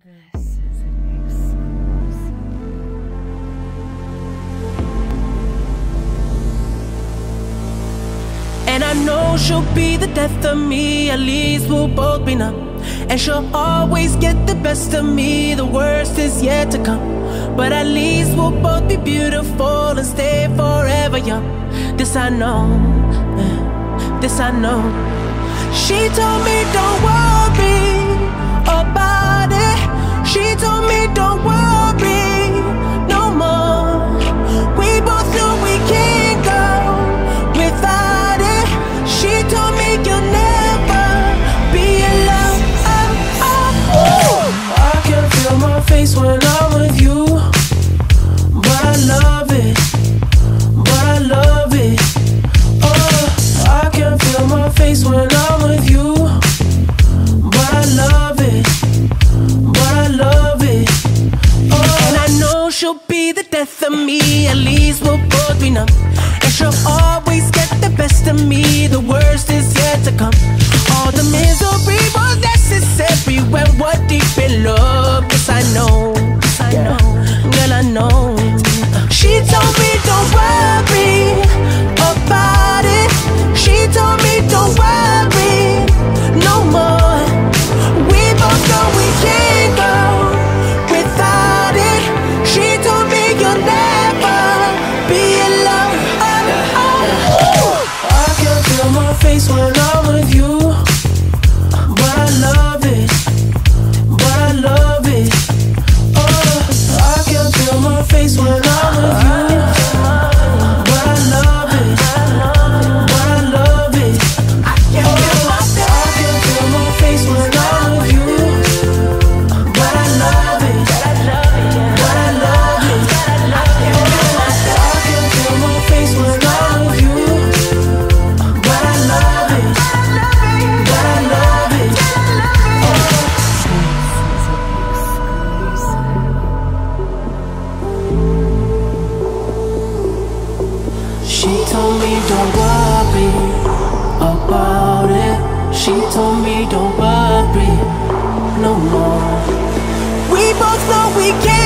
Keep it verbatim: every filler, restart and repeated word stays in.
This is an exclusive. And I know she'll be the death of me, at least we'll both be numb. And she'll always get the best of me, the worst is yet to come. But at least we'll both be beautiful and stay forever young. This I know, eh, this I know. She told me don't worry about it. She told me don't worry no more. We both know we can't go without it. She told me you'll never be alone. Oh, oh, oh. I can feel my face when I'm with you, but I love it, but I love it. Oh, I can feel my face when I'm with you, but I love it, but I love it. Oh, and I know she'll be the death of me, at least we'll both be numb. And she'll always get the best of me, the worst is yet to come. All the misery was necessary when we're deep in love. Yes, I know, yes, I know, girl, I know. She told me don't worry about it. She told me don't worry no more. We both know we can't go without it. She told me you'll never be alone. Oh, oh, oh. I can feel my face when I'm with you, but I love it, but I love it. Oh, I can feel my face when I'm with you, but I love it, but I love it. I can feel my I can feel my face when I'm with you, but I love it, but I love it. I can feel my face when I'm with you, but I love it, but I love it. She told me don't worry about it. She told me don't worry no more. We both know we can't